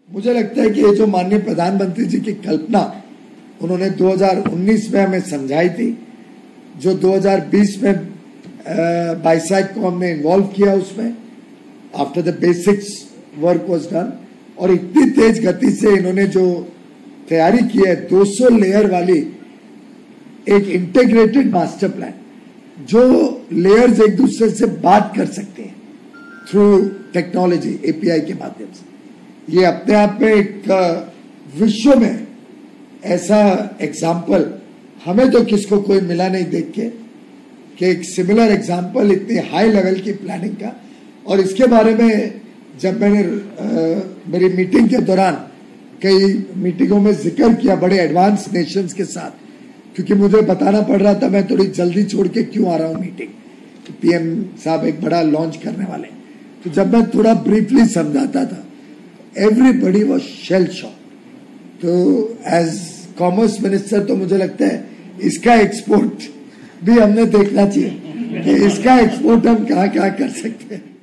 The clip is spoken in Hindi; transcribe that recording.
मुझे लगता है कि ये जो माननीय प्रधानमंत्री जी की कल्पना उन्होंने 2019 में हमें समझाई थी, जो 2020 में बाइसैक को हमने इन्वॉल्व किया उसमें, after the basics work was done, और इतनी तेज गति से इन्होंने जो तैयारी की है 200 लेयर वाली एक इंटीग्रेटेड मास्टर प्लान, जो लेयर्स एक दूसरे से बात कर सकते हैं थ्रू टेक्नोलॉजी एपीआई के माध्यम से। ये अपने आप में एक विश्व में ऐसा एग्जाम्पल हमें तो किसको कोई मिला नहीं देख के कि एक सिमिलर एग्जाम्पल इतनी हाई लेवल की प्लानिंग का। और इसके बारे में जब मैंने मेरी मीटिंग के दौरान कई मीटिंगों में जिक्र किया बड़े एडवांस नेशंस के साथ, क्योंकि मुझे बताना पड़ रहा था मैं थोड़ी जल्दी छोड़ के क्यों आ रहा हूं मीटिंग, पीएम साहब एक बड़ा लॉन्च करने वाले। तो जब मैं थोड़ा ब्रीफली समझाता था, एवरीबडी वाज शेल शॉक। तो एज कॉमर्स मिनिस्टर तो मुझे लगता है इसका एक्सपोर्ट भी हमने देखना चाहिए कि इसका एक्सपोर्ट हम कहाँ कहाँ कर सकते हैं।